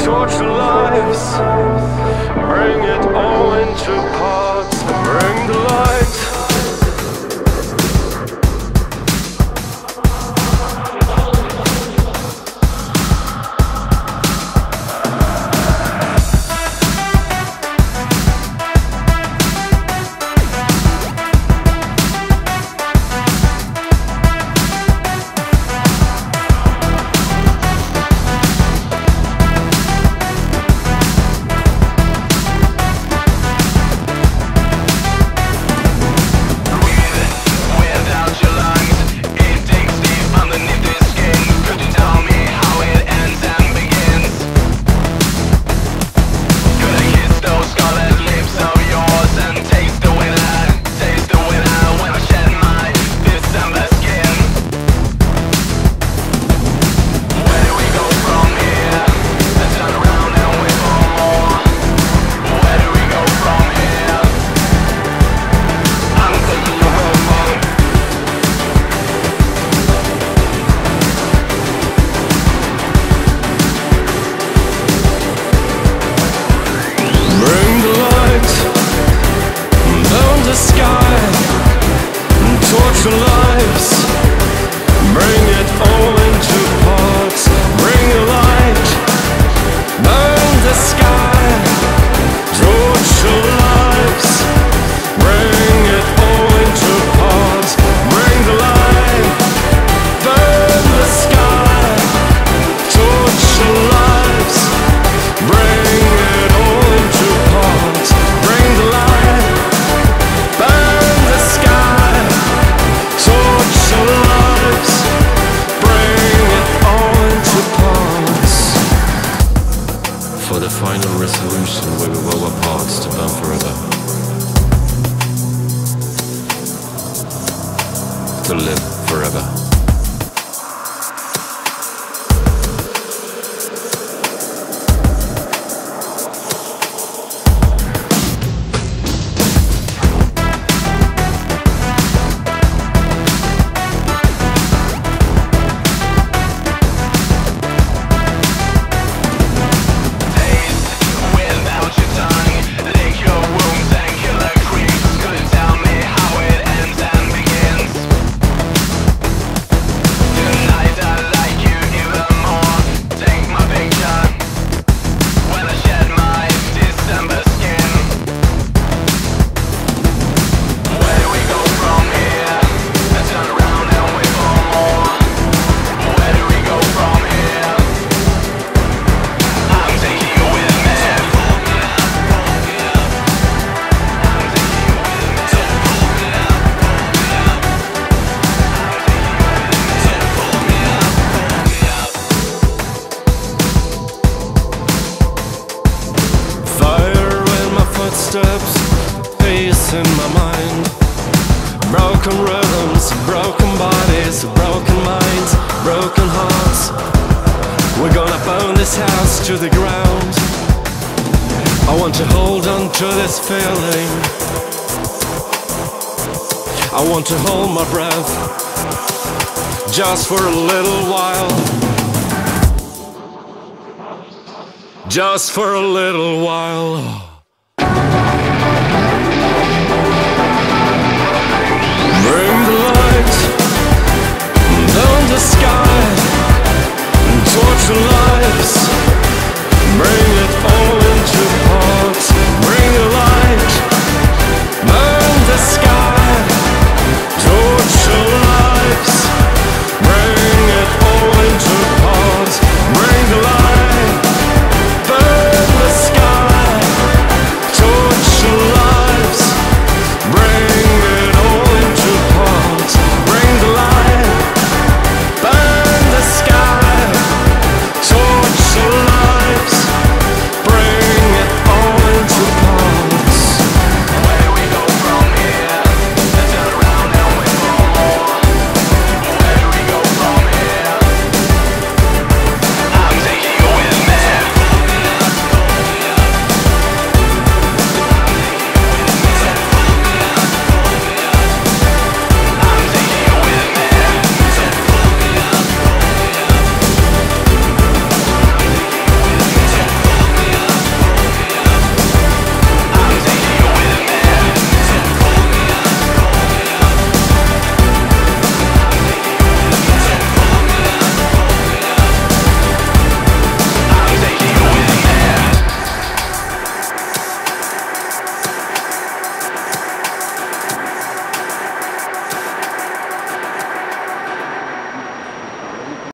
torch the lives, bring it all into parts, bring the light. Torch the lives, bring it all into parts, bring the light, burn the sky. Torch the lives, bring it all into parts, bring the light, burn the sky. Torch the lives, bring it all into parts, bring the light, burn the sky. Torch the lives, bring it all into parts. For the final resolution where we will our parts to burn forever, to live forever. Steps, peace in my mind. Broken rhythms, broken bodies, broken minds, broken hearts. We're gonna burn this house to the ground. I want to hold on to this feeling. I want to hold my breath just for a little while. Just for a little while.